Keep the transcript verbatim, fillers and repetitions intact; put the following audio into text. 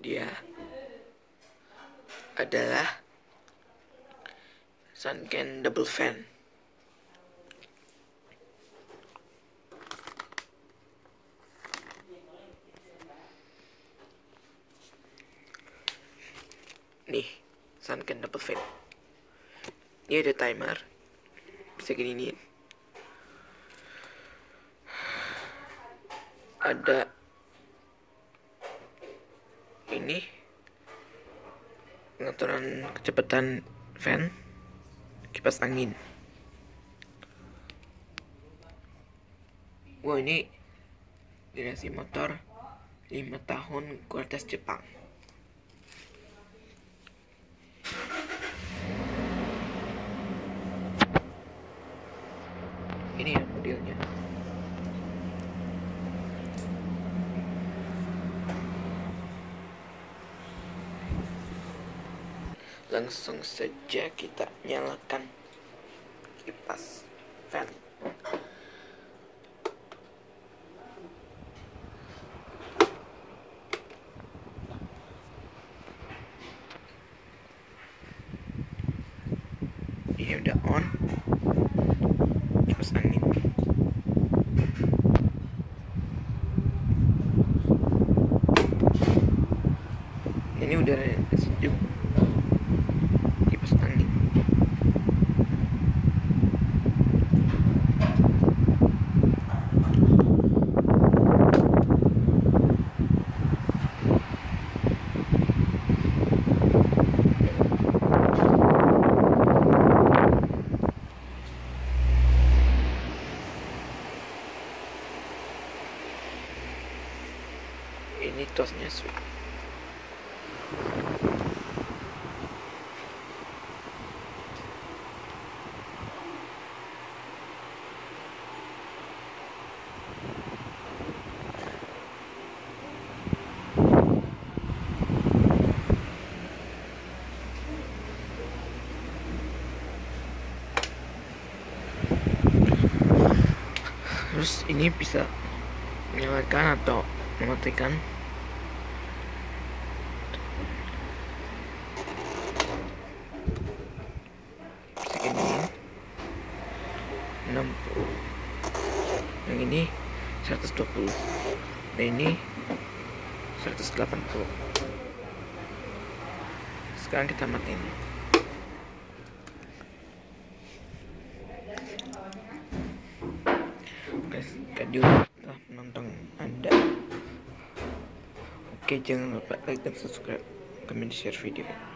Dia adalah Sunken Double Fan. Nih, Sunken Double Fan. Ini ada timer, bisa gini nih. Ada ini pengaturan kecepatan fan, kipas angin. Wah, ini generasi motor lima tahun kualitas Jepang. Ini ya modelnya. Langsung saja kita nyalakan kipas fan. Ini udah on kipas angin. Ini udara sejuk kipas angin. Ini tosnya sweet. Terus ini bisa menyalakan atau mematikan. Segini enam puluh, yang ini seratus dua puluh, dan ini seratus delapan puluh. Sekarang kita matiin. Sekian dulu telah menonton Anda. Oke, jangan lupa like dan subscribe, comment, share video.